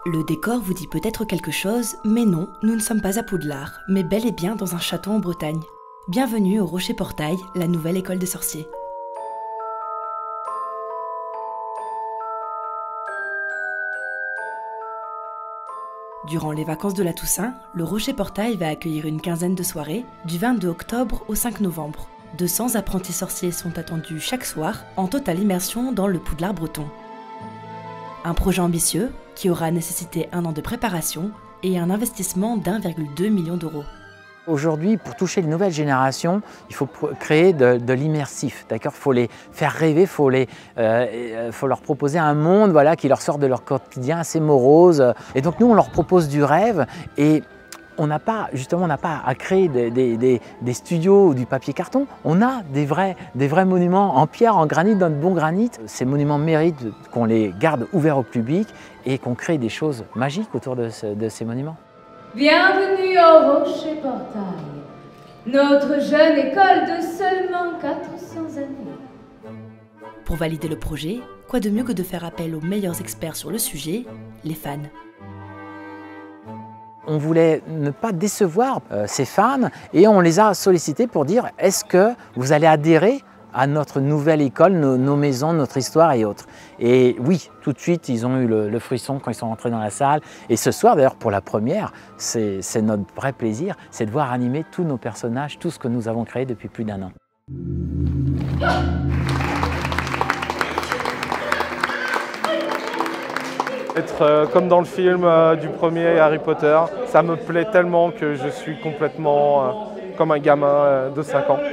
Le décor vous dit peut-être quelque chose, mais non, nous ne sommes pas à Poudlard, mais bel et bien dans un château en Bretagne. Bienvenue au Rocher Portail, la nouvelle école des sorciers. Durant les vacances de la Toussaint, le Rocher Portail va accueillir une quinzaine de soirées, du 22 octobre au 5 novembre. 200 apprentis sorciers sont attendus chaque soir, en totale immersion dans le Poudlard breton. Un projet ambitieux qui aura nécessité 1 an de préparation et un investissement d'1,2 million d'euros. Aujourd'hui, pour toucher les nouvelles générations, il faut créer de l'immersif, d'accord ? Il faut les faire rêver, faut leur proposer un monde, voilà, qui leur sort de leur quotidien assez morose. Et donc nous, on leur propose du rêve et on n'a pas à créer des studios ou du papier carton. On a des vrais monuments en pierre, en granit, dans de bon granit. Ces monuments méritent qu'on les garde ouverts au public et qu'on crée des choses magiques autour de ces monuments. Bienvenue au Rocher Portail, notre jeune école de seulement 400 années. Pour valider le projet, quoi de mieux que de faire appel aux meilleurs experts sur le sujet, les fans. On voulait ne pas décevoir ces fans et on les a sollicités pour dire « Est-ce que vous allez adhérer à notre nouvelle école, nos maisons, notre histoire et autres ?» Et oui, tout de suite, ils ont eu le frisson quand ils sont rentrés dans la salle. Et ce soir, d'ailleurs, pour la première, c'est notre vrai plaisir, c'est de voir animer tous nos personnages, tout ce que nous avons créé depuis plus d'1 an. Être comme dans le film du premier Harry Potter, ça me plaît tellement que je suis complètement comme un gamin de 5 ans.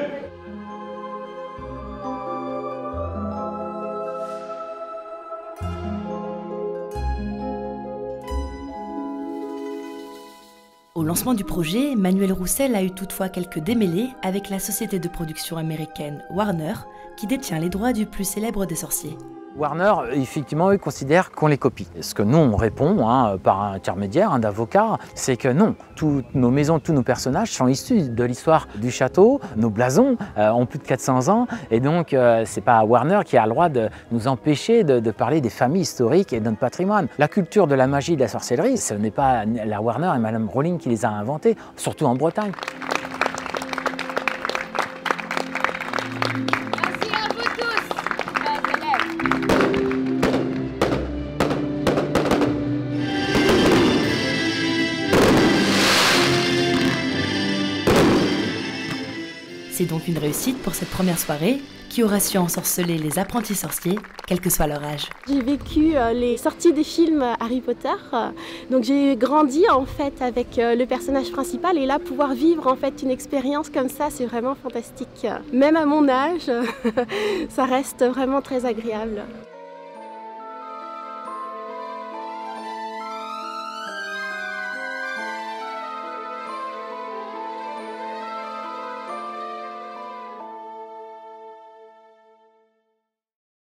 Au lancement du projet, Manuel Roussel a eu toutefois quelques démêlés avec la société de production américaine Warner, qui détient les droits du plus célèbre des sorciers. Warner, effectivement, eux considèrent qu'on les copie. Ce que nous, on répond par un intermédiaire, d'avocat, c'est que non, toutes nos maisons, tous nos personnages sont issus de l'histoire du château. Nos blasons ont plus de 400 ans et donc c'est pas Warner qui a le droit de nous empêcher de parler des familles historiques et de notre patrimoine. La culture de la magie et de la sorcellerie, ce n'est pas la Warner et Madame Rowling qui les a inventées, surtout en Bretagne. C'est donc une réussite pour cette première soirée qui aura su ensorceler les apprentis sorciers, quel que soit leur âge. J'ai vécu les sorties des films Harry Potter, donc j'ai grandi en fait avec le personnage principal et là pouvoir vivre en fait une expérience comme ça, c'est vraiment fantastique. Même à mon âge, ça reste vraiment très agréable.